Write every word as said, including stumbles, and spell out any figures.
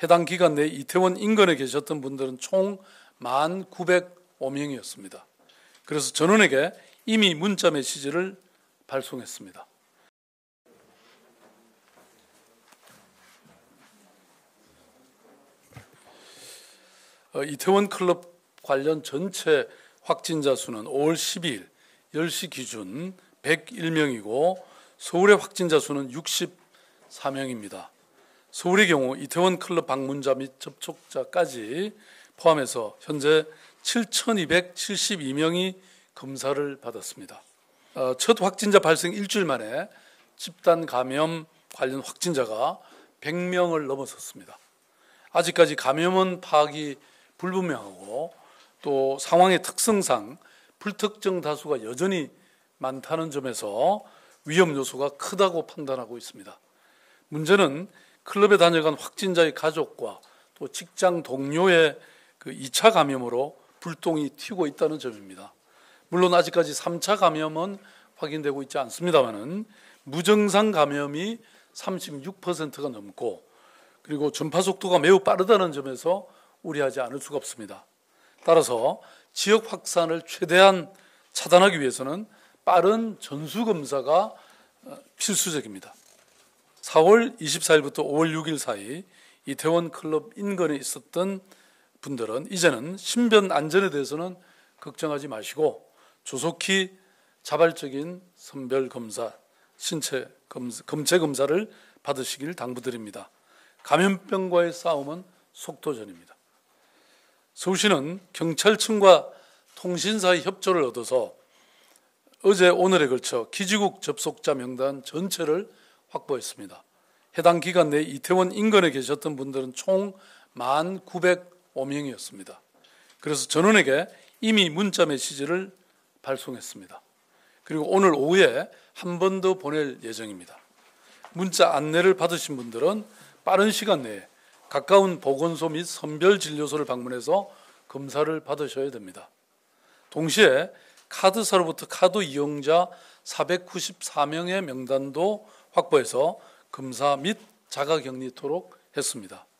해당 기간 내 이태원 인근에 계셨던 분들은 총 만 구백오 명이었습니다. 그래서 전원에게 이미 문자 메시지를 발송했습니다. 어, 이태원 클럽 관련 전체 확진자 수는 오월 십이일 열 시 기준 백일 명이고 서울의 확진자 수는 육십사 명입니다. 서울의 경우 이태원 클럽 방문자 및 접촉자까지 포함해서 현재 칠천이백칠십이 명이 검사를 받았습니다. 어, 첫 확진자 발생 일주일 만에 집단 감염 관련 확진자가 백 명을 넘어섰습니다. 아직까지 감염원 파악이 불분명하고 또 상황의 특성상 불특정 다수가 여전히 많다는 점에서 위험 요소가 크다고 판단하고 있습니다. 문제는 클럽에 다녀간 확진자의 가족과 또 직장 동료의 그 이 차 감염으로 불똥이 튀고 있다는 점입니다. 물론 아직까지 삼 차 감염은 확인되고 있지 않습니다만은 무증상 감염이 삼십육 퍼센트가 넘고 그리고 전파 속도가 매우 빠르다는 점에서 우려하지 않을 수가 없습니다. 따라서 지역 확산을 최대한 차단하기 위해서는 빠른 전수검사가 필수적입니다. 사월 이십사일부터 오월 육일 사이 이태원 클럽 인근에 있었던 분들은 이제는 신변 안전에 대해서는 걱정하지 마시고 조속히 자발적인 선별 검사, 신체 검사, 검체 검사를 받으시길 당부드립니다. 감염병과의 싸움은 속도전입니다. 서울시는 경찰청과 통신사의 협조를 얻어서 어제 오늘에 걸쳐 기지국 접속자 명단 전체를 확보했습니다. 해당 기간 내 이태원 인근에 계셨던 분들은 총 만 구백오 명이었습니다. 그래서 전원에게 이미 문자 메시지를 발송했습니다. 그리고 오늘 오후에 한 번 더 보낼 예정입니다. 문자 안내를 받으신 분들은 빠른 시간 내에 가까운 보건소 및 선별진료소를 방문해서 검사를 받으셔야 됩니다. 동시에 카드사로부터 카드 이용자 사백구십사 명의 명단도 확보해서 검사 및 자가격리토록 했습니다.